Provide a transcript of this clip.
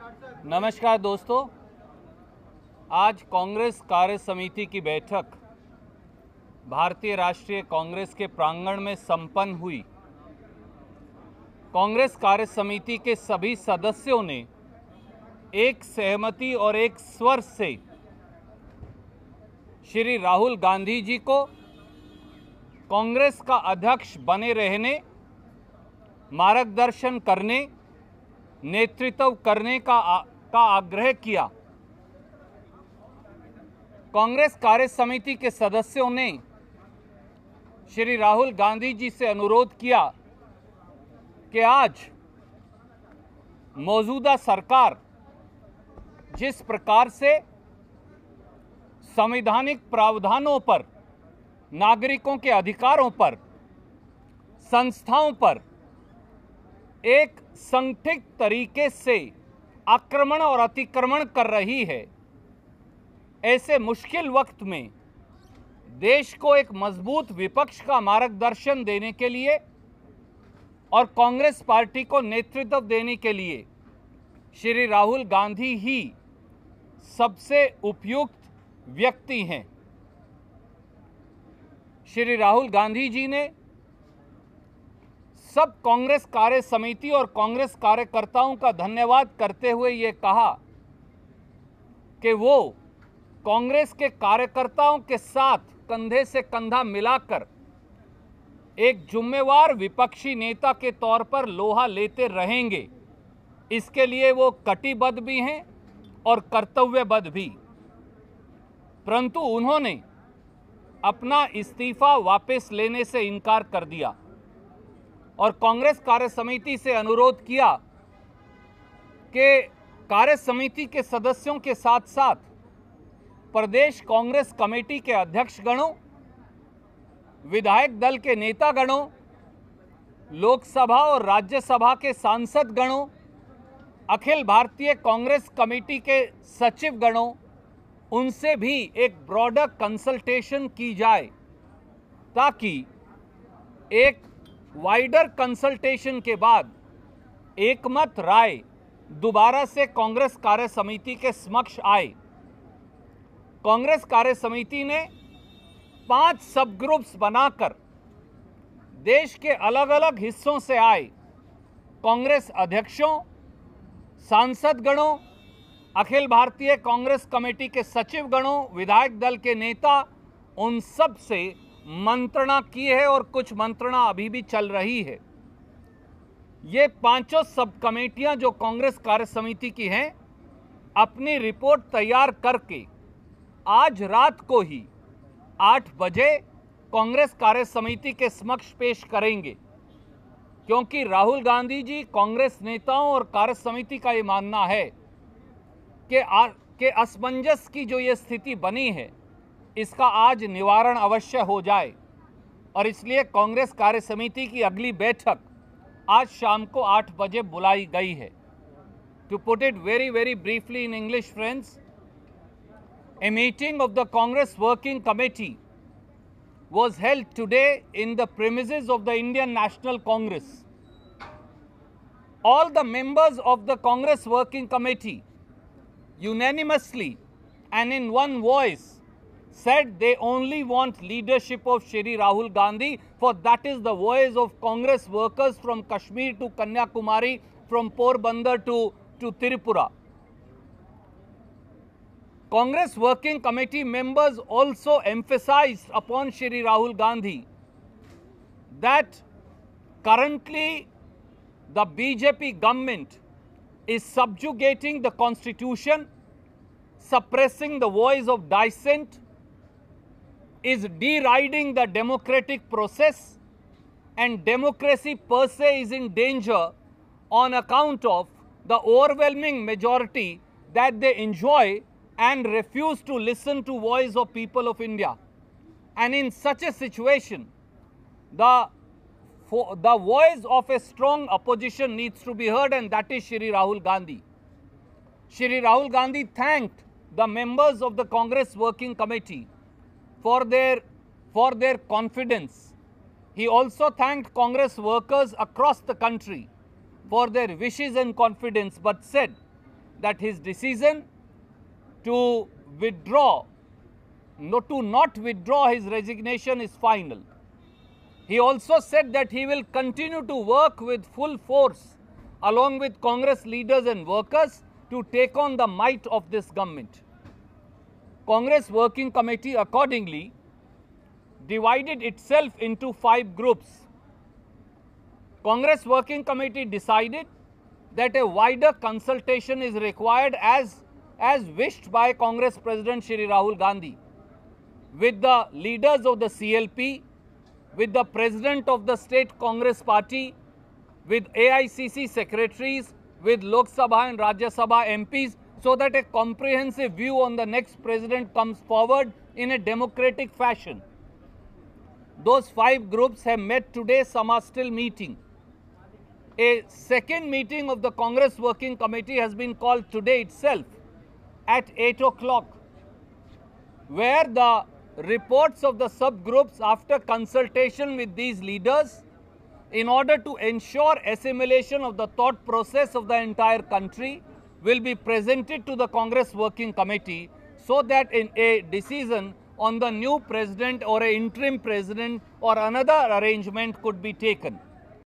नमस्कार दोस्तों, आज कांग्रेस कार्य समिति की बैठक भारतीय राष्ट्रीय कांग्रेस के प्रांगण में संपन्न हुई। कांग्रेस कार्य समिति के सभी सदस्यों ने एक सहमति और एक स्वर से श्री राहुल गांधी जी को कांग्रेस का अध्यक्ष बने रहने, मार्गदर्शन करने, नेतृत्व करने का आग्रह किया। कांग्रेस कार्य समिति के सदस्यों ने श्री राहुल गांधी जी से अनुरोध किया कि आज मौजूदा सरकार जिस प्रकार से संवैधानिक प्रावधानों पर, नागरिकों के अधिकारों पर, संस्थाओं पर एक संगठित तरीके से आक्रमण और अतिक्रमण कर रही है, ऐसे मुश्किल वक्त में देश को एक मजबूत विपक्ष का मार्गदर्शन देने के लिए और कांग्रेस पार्टी को नेतृत्व देने के लिए श्री राहुल गांधी ही सबसे उपयुक्त व्यक्ति हैं। श्री राहुल गांधी जी ने सब कांग्रेस कार्य समिति और कांग्रेस कार्यकर्ताओं का धन्यवाद करते हुए ये कहा कि वो कांग्रेस के कार्यकर्ताओं के साथ कंधे से कंधा मिलाकर एक जिम्मेवार विपक्षी नेता के तौर पर लोहा लेते रहेंगे। इसके लिए वो कटिबद्ध भी हैं और कर्तव्यबद्ध भी। परंतु उन्होंने अपना इस्तीफा वापस लेने से इनकार कर दिया और कांग्रेस कार्य समिति से अनुरोध किया कि कार्य समिति के सदस्यों के साथ साथ प्रदेश कांग्रेस कमेटी के अध्यक्ष गणों, विधायक दल के नेता गणों, लोकसभा और राज्यसभा के सांसद गणों, अखिल भारतीय कांग्रेस कमेटी के सचिव गणों, उनसे भी एक ब्रॉडर कंसल्टेशन की जाए ताकि एक वाइडर कंसल्टेशन के बाद एकमत राय दोबारा से कांग्रेस कार्य समिति के समक्ष आए। कांग्रेस कार्य समिति ने 5 सब ग्रुप्स बनाकर देश के अलग अलग हिस्सों से आए कांग्रेस अध्यक्षों, सांसद गणों, अखिल भारतीय कांग्रेस कमेटी के सचिव गणों, विधायक दल के नेता, उन सब से मंत्रणा की है और कुछ मंत्रणा अभी भी चल रही है। ये 5 सब कमेटियां जो कांग्रेस कार्य समिति की हैं, अपनी रिपोर्ट तैयार करके आज रात को ही 8 बजे कांग्रेस कार्य समिति के समक्ष पेश करेंगे, क्योंकि राहुल गांधी जी, कांग्रेस नेताओं और कार्य समिति का ये मानना है कि असमंजस की जो ये स्थिति बनी है, इसका आज निवारण अवश्य हो जाए और इसलिए कांग्रेस कार्य समिति की अगली बैठक आज शाम को 8 बजे बुलाई गई है। To put it very briefly in English, friends, a meeting of the Congress Working Committee was held today in the premises of the Indian National Congress. All the members of the Congress Working Committee unanimously and in one voice said they only want leadership of Shri Rahul Gandhi, for that is the voice of Congress workers from Kashmir to Kanyakumari, from Porbandar to Tripura. Congress Working Committee members also emphasized upon Shri Rahul Gandhi that currently the BJP government is subjugating the constitution, suppressing the voice of dissent, is deriding the democratic process, and democracy per se is in danger on account of the overwhelming majority that they enjoy and refuse to listen to voice of people of India. And in such a situation, the voice of a strong opposition needs to be heard, and that is Shri Rahul Gandhi. Shri Rahul Gandhi thanked the members of the Congress Working Committee for their confidence. He also thanked Congress workers across the country for their wishes and confidence, but said that his decision to not withdraw his resignation is final. He also said that he will continue to work with full force along with Congress leaders and workers to take on the might of this government. Congress Working Committee accordingly divided itself into 5 groups. Congress Working Committee decided that a wider consultation is required as wished by Congress President Shri Rahul Gandhi, with the leaders of the CLP, with the President of the State Congress Party, with AICC secretaries, with Lok Sabha and Rajya Sabha MPs, so that a comprehensive view on the next president comes forward in a democratic fashion. Those 5 groups have met today, some are still meeting. A second meeting of the Congress Working Committee has been called today itself at 8 o'clock, where the reports of the subgroups, after consultation with these leaders, in order to ensure assimilation of the thought process of the entire country, will be presented to the Congress Working Committee so that a decision on the new president or an interim president or another arrangement could be taken.